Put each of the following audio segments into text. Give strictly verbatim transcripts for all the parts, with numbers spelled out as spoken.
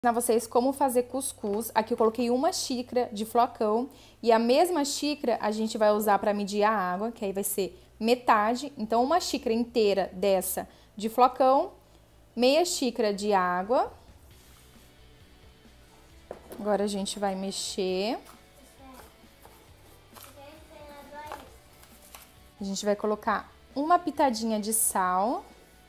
Ensinar vocês como fazer cuscuz. Aqui eu coloquei uma xícara de flocão e a mesma xícara a gente vai usar para medir a água, que aí vai ser metade. Então, uma xícara inteira dessa de flocão, meia xícara de água. Agora a gente vai mexer. A gente vai colocar uma pitadinha de sal.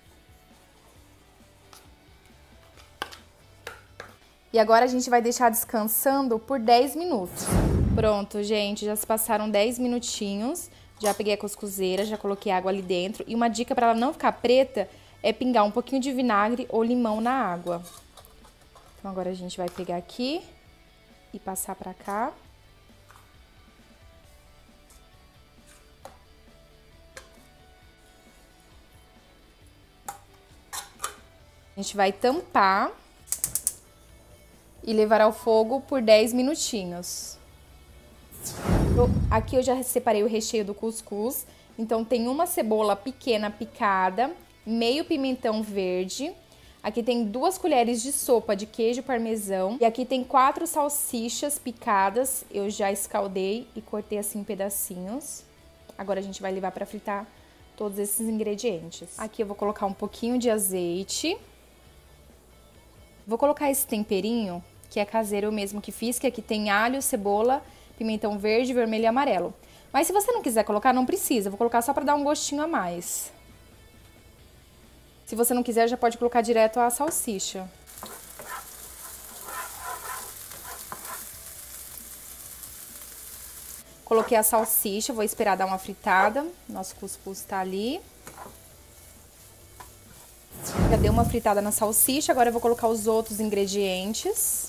E agora a gente vai deixar descansando por dez minutos. Pronto, gente, já se passaram dez minutinhos. Já peguei a cuscuzeira, já coloquei água ali dentro. E uma dica para ela não ficar preta é pingar um pouquinho de vinagre ou limão na água. Então agora a gente vai pegar aqui e passar para cá. A gente vai tampar e levar ao fogo por dez minutinhos. Eu, aqui eu já separei o recheio do cuscuz. Então tem uma cebola pequena picada, meio pimentão verde. Aqui tem duas colheres de sopa de queijo parmesão. E aqui tem quatro salsichas picadas. Eu já escaldei e cortei assim em pedacinhos. Agora a gente vai levar para fritar todos esses ingredientes. Aqui eu vou colocar um pouquinho de azeite. Vou colocar esse temperinho, que é caseiro eu mesmo que fiz, que aqui tem alho, cebola, pimentão verde, vermelho e amarelo. Mas se você não quiser colocar, não precisa. Vou colocar só para dar um gostinho a mais. Se você não quiser, já pode colocar direto a salsicha. Coloquei a salsicha, vou esperar dar uma fritada. Nosso cuscuz tá ali. Já deu uma fritada na salsicha, agora eu vou colocar os outros ingredientes.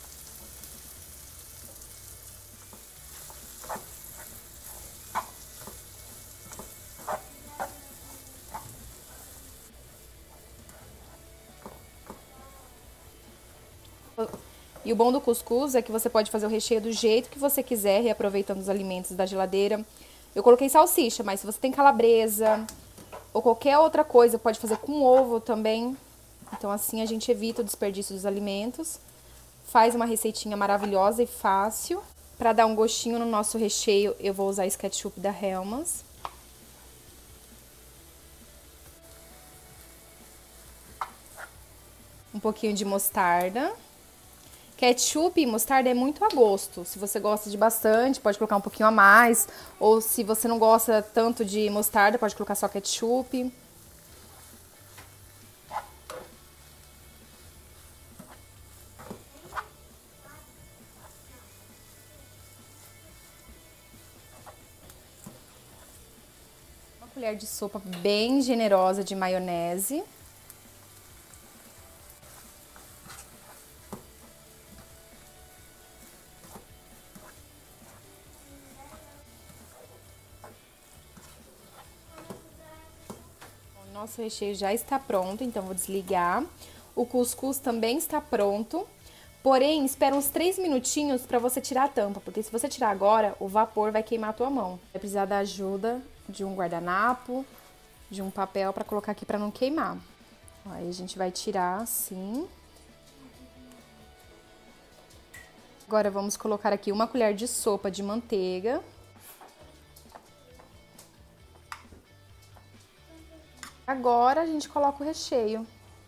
E o bom do cuscuz é que você pode fazer o recheio do jeito que você quiser, reaproveitando os alimentos da geladeira. Eu coloquei salsicha, mas se você tem calabresa ou qualquer outra coisa, pode fazer com ovo também. Então assim a gente evita o desperdício dos alimentos. Faz uma receitinha maravilhosa e fácil. Para dar um gostinho no nosso recheio, eu vou usar esse ketchup da Hellmann's. Um pouquinho de mostarda. Ketchup e mostarda é muito a gosto. Se você gosta de bastante, pode colocar um pouquinho a mais. Ou se você não gosta tanto de mostarda, pode colocar só ketchup. Uma colher de sopa bem generosa de maionese. Nosso recheio já está pronto, então vou desligar. O cuscuz também está pronto, porém, espera uns três minutinhos para você tirar a tampa, porque se você tirar agora, o vapor vai queimar a tua mão. Vai precisar da ajuda de um guardanapo, de um papel para colocar aqui para não queimar. Aí a gente vai tirar assim. Agora vamos colocar aqui uma colher de sopa de manteiga. Agora a gente coloca o recheio.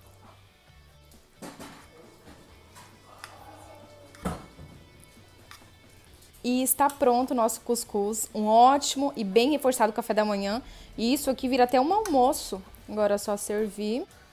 E está pronto o nosso cuscuz, um ótimo e bem reforçado café da manhã. E isso aqui vira até um almoço. Agora é só servir.